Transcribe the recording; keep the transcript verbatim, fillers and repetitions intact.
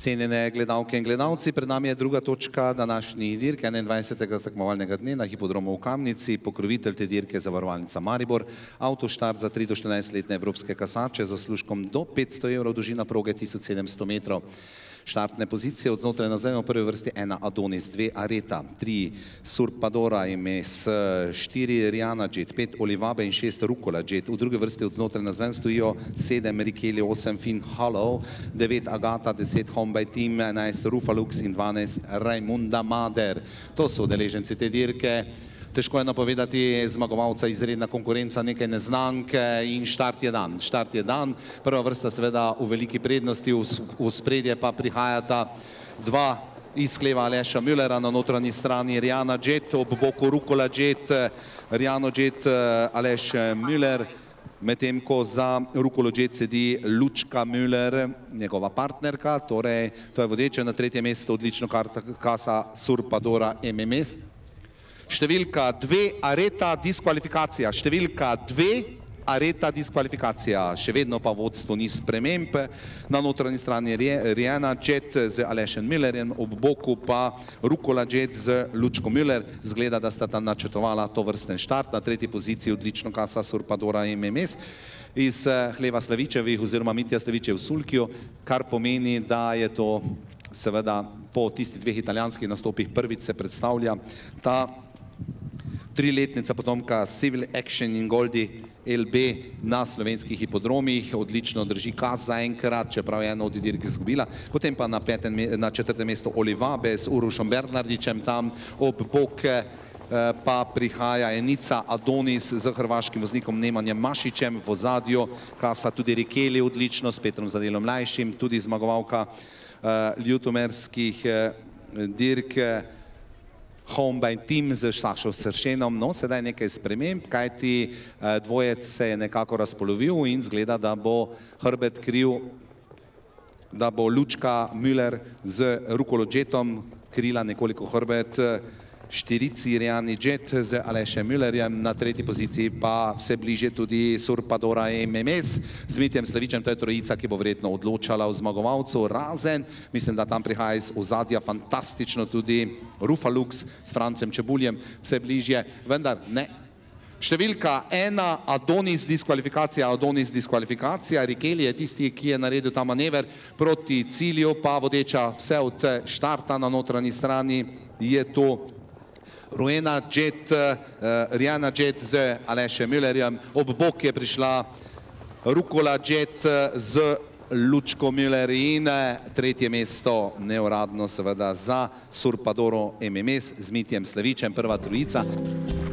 Cenjene gledalke in gledalci, pred nami je druga točka današnjih dirk enaindvajsetega tekmovalnega dne na hipodromu v Kamnici, pokrovitelj te dirke Zavarovalnica Maribor, avtoštart za tri do štirinajst-letne evropske kasače z zaslužkom do petsto evrov, dolžina proge tisoč sedemsto metrov. Štartne pozicije od znotraj nazaj v prvi vrsti ena Adonis, dve Areta, tri Surpadora Emes, štiri Riana Jet, pet Olivabe in šest Rukola Jet. V drugi vrsti od znotraj nazaj stojijo sedem Rikeli, osem Finn Hollow, devet Agata, deset Home by Team, enajst Rufalux in dvanajst Raimunda Mader. To so udeleženci te dirke. Težko je napovedati zmagovalca, izredna konkurenca, nekaj neznank in štart je dan. Štart je dan, prva vrsta seveda v veliki prednosti, v spredje pa prihajata dva izkleva Aleša Müllera, na notranji strani Riana Jet, ob boku Rukola Jet, Riano Jet, Aleš Müller, medtem ko za Rukolo Jet sedi Lučka Müller, njegova partnerka, torej to je vodeče, na tretje mesto odlično kasa Surpadora M M S. Številka dve, Areta, diskvalifikacija. Številka dve, Areta, diskvalifikacija. Še vedno pa vodstvo ni sprememb. Na notranji strani Riana Jet z Alešem Müllerjem, ob boku pa Rukola Jet z Lučko Müller. Zgleda, da sta tam načrtovala to vrsten štart. Na tretji poziciji odlično kasa Surpadora M M S iz hleva Slavičevih oziroma Mitja Slavičev v Sulkiju, kar pomeni, da je to seveda po tistih dveh italijanskih nastopih prvič se predstavlja ta triletnica potomka Civil Action in Goldi L B na slovenskih hipodromih, odlično drži kas zaenkrat, čeprav je eno od dirk izgubila. Potem pa na, petem, na četrtem mestu Olivabe s Urošom Bernardičem, tam ob bok pa prihaja enica Adonis z hrvaškim voznikom Nemanjem Mašičem, v ozadju kasa tudi Rikeli odlično, s Petrom Zadelom Mlajšim, tudi zmagovalka ljutomerskih dirk Home by Team z Sašo Sršenom. No, sedaj nekaj sprememb, kajti dvojec se je nekako razpolovil in zgleda, da bo hrbet kriv, da bo Lučka Müller z Rukolo Jetom krila nekoliko hrbet štirici Riani Jet z Alešem Müllerjem, na tretji poziciji pa vse bliže tudi Surpadora M M S z Mitjem Slavičem, to je trojica, ki bo verjetno odločala o zmagovalcu, razen, mislim, da tam prihaja iz ozadja fantastično tudi Rufalux s Francem Čebuljem, vse bližje, vendar ne. Številka ena, Adonis, diskvalifikacija, Adonis, diskvalifikacija, Rikeli je tisti, ki je naredil ta manever proti cilju, pa vodeča vse od štarta na notranji strani je to Riana Jet, Riana Jet z Alešem Müllerjem, ob bok je prišla Rukola Jet z Lučko Müller in tretje mesto neuradno seveda za Surpadoro M M S z Mitjem Slavičem, prva trojica.